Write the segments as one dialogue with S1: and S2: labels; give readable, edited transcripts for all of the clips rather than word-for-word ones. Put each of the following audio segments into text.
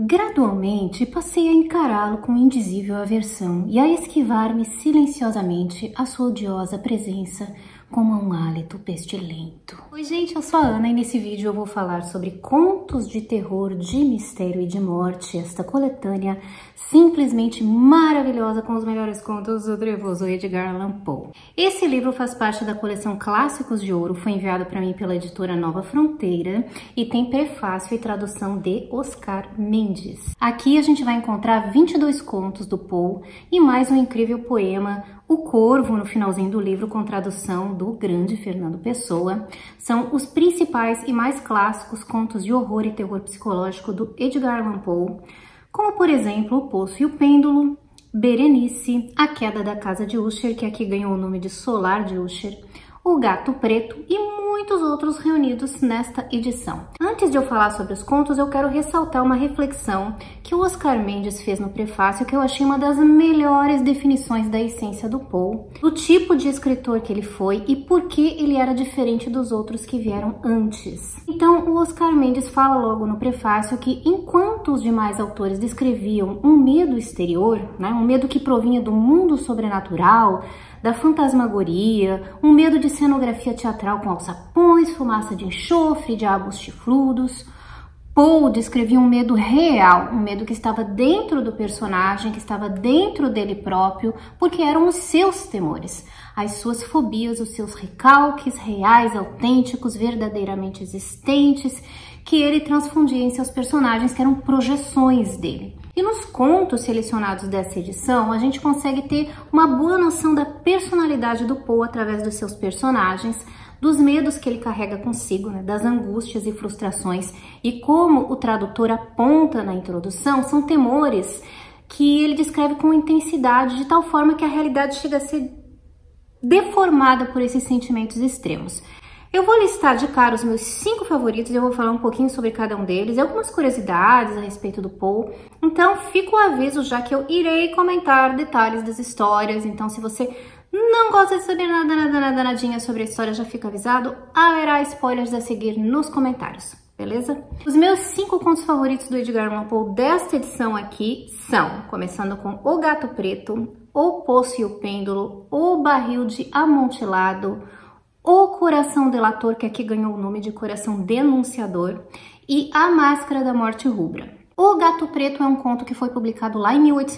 S1: Gradualmente, passei a encará-lo com indizível aversão e a esquivar-me silenciosamente a sua odiosa presença como um hálito pestilento. Oi gente, eu sou a Ana e nesse vídeo eu vou falar sobre contos de terror, de mistério e de morte, esta coletânea simplesmente maravilhosa com os melhores contos do trevoso Edgar Allan Poe. Esse livro faz parte da coleção Clássicos de Ouro, foi enviado para mim pela editora Nova Fronteira e tem prefácio e tradução de Oscar Mendes. Aqui a gente vai encontrar 22 contos do Poe e mais um incrível poema, O Corvo, no finalzinho do livro, com tradução do grande Fernando Pessoa. São os principais e mais clássicos contos de horror e terror psicológico do Edgar Allan Poe, como por exemplo O Poço e o Pêndulo, Berenice, A Queda da Casa de Usher, que aqui ganhou o nome de Solar de Usher, O Gato Preto e muitos outros reunidos nesta edição. Antes de eu falar sobre os contos, eu quero ressaltar uma reflexão que o Oscar Mendes fez no prefácio, que eu achei uma das melhores definições da essência do Poe, do tipo de escritor que ele foi e por que ele era diferente dos outros que vieram antes. Então, o Oscar Mendes fala logo no prefácio que enquanto os demais autores descreviam um medo exterior, um medo que provinha do mundo sobrenatural, da fantasmagoria, um medo de cenografia teatral com alçapões, fumaça de enxofre, diabos chifrudos, Poe descrevia um medo real, um medo que estava dentro do personagem, que estava dentro dele próprio, porque eram os seus temores, as suas fobias, os seus recalques reais, autênticos, verdadeiramente existentes, que ele transfundia em seus personagens, que eram projeções dele. E nos contos selecionados dessa edição, a gente consegue ter uma boa noção da personalidade do Poe através dos seus personagens, dos medos que ele carrega consigo, das angústias e frustrações. E como o tradutor aponta na introdução, são temores que ele descreve com intensidade, de tal forma que a realidade chega a ser deformada por esses sentimentos extremos. Eu vou listar de cara os meus 5 favoritos e eu vou falar um pouquinho sobre cada um deles e algumas curiosidades a respeito do Poe. Então, fica o aviso já que eu irei comentar detalhes das histórias. Então, se você não gosta de saber nadinha sobre a história, já fica avisado. Haverá spoilers a seguir nos comentários, beleza? Os meus 5 contos favoritos do Edgar Allan Poe desta edição aqui são, começando com O Gato Preto, O Poço e o Pêndulo, O Barril de Amontilado, O Coração Delator, que aqui ganhou o nome de Coração Denunciador, e A Máscara da Morte Rubra. O Gato Preto é um conto que foi publicado lá em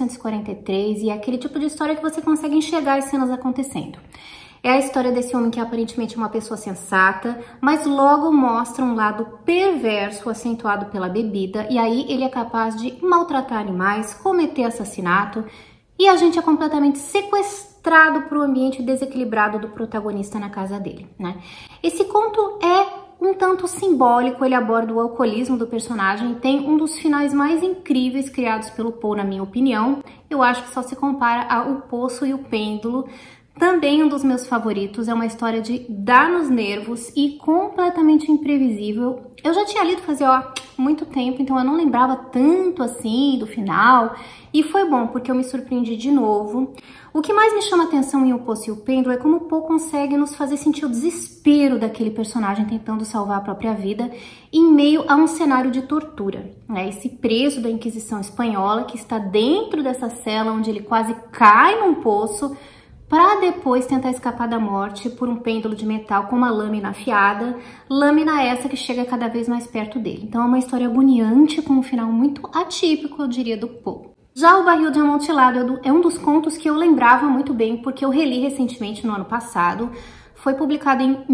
S1: 1843 e é aquele tipo de história que você consegue enxergar as cenas acontecendo. É a história desse homem que aparentemente é uma pessoa sensata, mas logo mostra um lado perverso acentuado pela bebida, e aí ele é capaz de maltratar animais, cometer assassinato, e a gente é completamente sequestrado para o ambiente desequilibrado do protagonista na casa dele, Esse conto é um tanto simbólico, ele aborda o alcoolismo do personagem e tem um dos finais mais incríveis criados pelo Poe, na minha opinião. Eu acho que só se compara a O Poço e o Pêndulo. Também um dos meus favoritos, é uma história de dar nos nervos e completamente imprevisível. Eu já tinha lido fazia muito tempo, então eu não lembrava tanto assim do final. E foi bom, porque eu me surpreendi de novo. O que mais me chama atenção em O Poço e o Pêndulo é como o Poe consegue nos fazer sentir o desespero daquele personagem tentando salvar a própria vida em meio a um cenário de tortura. Esse preso da Inquisição Espanhola que está dentro dessa cela onde ele quase cai num poço, para depois tentar escapar da morte por um pêndulo de metal com uma lâmina afiada, lâmina essa que chega cada vez mais perto dele. Então é uma história agoniante com um final muito atípico, eu diria, do Poe. Já O Barril de Amontilado é um dos contos que eu lembrava muito bem, porque eu reli recentemente no ano passado. Foi publicado em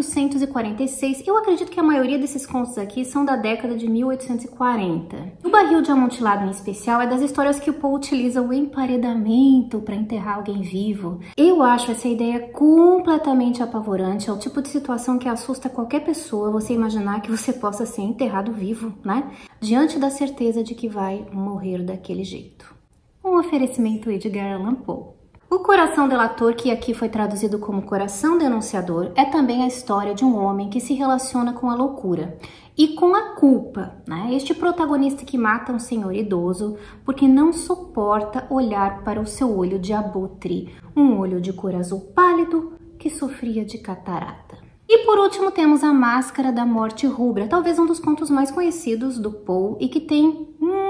S1: 1846. Eu acredito que a maioria desses contos aqui são da década de 1840. O Barril de Amontilado, em especial, é das histórias que o Poe utiliza o emparedamento para enterrar alguém vivo. Eu acho essa ideia completamente apavorante. É o tipo de situação que assusta qualquer pessoa, você imaginar que você possa ser enterrado vivo, Diante da certeza de que vai morrer daquele jeito. Um oferecimento Edgar Allan Poe. O Coração Delator, que aqui foi traduzido como Coração Denunciador, é também a história de um homem que se relaciona com a loucura e com a culpa, Este protagonista que mata um senhor idoso porque não suporta olhar para o seu olho de abutre, um olho de cor azul pálido que sofria de catarata. E por último temos A Máscara da Morte Rubra, talvez um dos contos mais conhecidos do Poe e que tem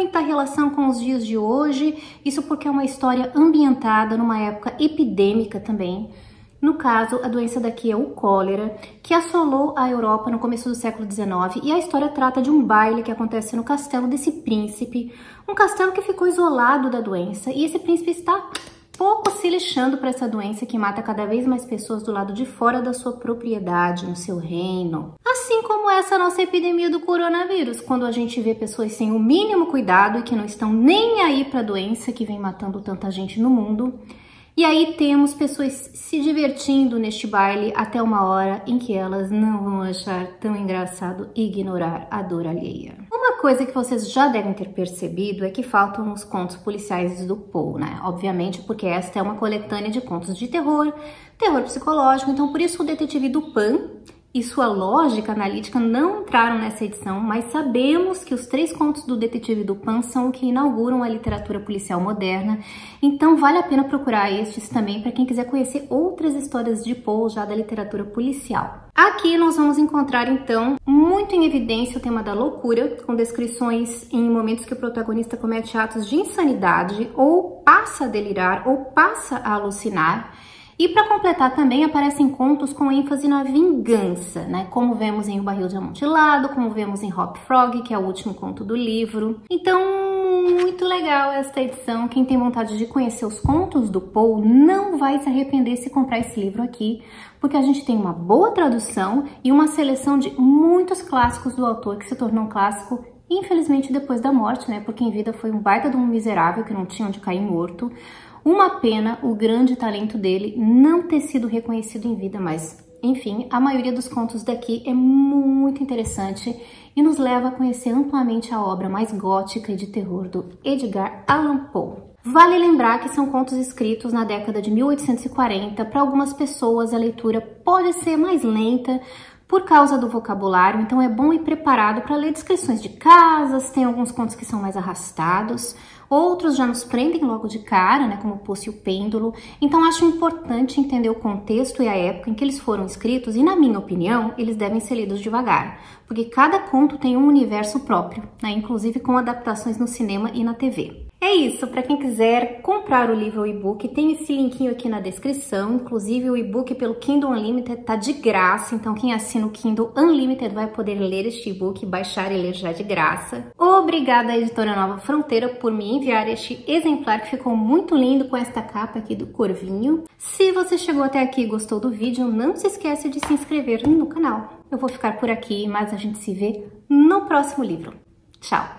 S1: muita relação com os dias de hoje, isso porque é uma história ambientada numa época epidêmica também. No caso, a doença daqui é o cólera, que assolou a Europa no começo do século XIX, e a história trata de um baile que acontece no castelo desse príncipe, um castelo que ficou isolado da doença, e esse príncipe está pouco se lixando para essa doença que mata cada vez mais pessoas do lado de fora da sua propriedade, no seu reino. Assim como essa nossa epidemia do coronavírus, quando a gente vê pessoas sem o mínimo cuidado e que não estão nem aí para a doença que vem matando tanta gente no mundo. E aí temos pessoas se divertindo neste baile até uma hora em que elas não vão achar tão engraçado ignorar a dor alheia. Uma coisa que vocês já devem ter percebido é que faltam os contos policiais do Poe, né? Obviamente porque esta é uma coletânea de contos de terror, terror psicológico, então por isso o Detetive Dupin e sua lógica analítica não entraram nessa edição, mas sabemos que os 3 contos do Detetive Dupin são o que inauguram a literatura policial moderna, então vale a pena procurar estes também para quem quiser conhecer outras histórias de Poe já da literatura policial. Aqui nós vamos encontrar então muito em evidência o tema da loucura, com descrições em momentos que o protagonista comete atos de insanidade, ou passa a delirar, ou passa a alucinar. E para completar também aparecem contos com ênfase na vingança, né? Como vemos em O Barril de Amontilado, como vemos em Hop Frog, que é o último conto do livro. Então, muito legal esta edição. Quem tem vontade de conhecer os contos do Poe não vai se arrepender se comprar esse livro aqui, porque a gente tem uma boa tradução e uma seleção de muitos clássicos do autor que se tornou um clássico, infelizmente, depois da morte, né? Porque em vida foi um baita de um miserável que não tinha onde cair morto. Uma pena o grande talento dele não ter sido reconhecido em vida, mas, enfim, a maioria dos contos daqui é muito interessante e nos leva a conhecer amplamente a obra mais gótica e de terror do Edgar Allan Poe. Vale lembrar que são contos escritos na década de 1840, para algumas pessoas a leitura pode ser mais lenta, por causa do vocabulário, então é bom ir preparado para ler descrições de casas, tem alguns contos que são mais arrastados, outros já nos prendem logo de cara, né, como o Poço e o Pêndulo, então acho importante entender o contexto e a época em que eles foram escritos e, na minha opinião, eles devem ser lidos devagar, porque cada conto tem um universo próprio, né, inclusive com adaptações no cinema e na TV. É isso, para quem quiser comprar o livro ou e-book, tem esse linkinho aqui na descrição, inclusive o e-book pelo Kindle Unlimited tá de graça, então quem assina o Kindle Unlimited vai poder ler este e-book, baixar e ler já de graça. Obrigada à Editora Nova Fronteira por me enviar este exemplar que ficou muito lindo com esta capa aqui do Corvinho. Se você chegou até aqui e gostou do vídeo, não se esqueça de se inscrever no canal. Eu vou ficar por aqui, mas a gente se vê no próximo livro. Tchau!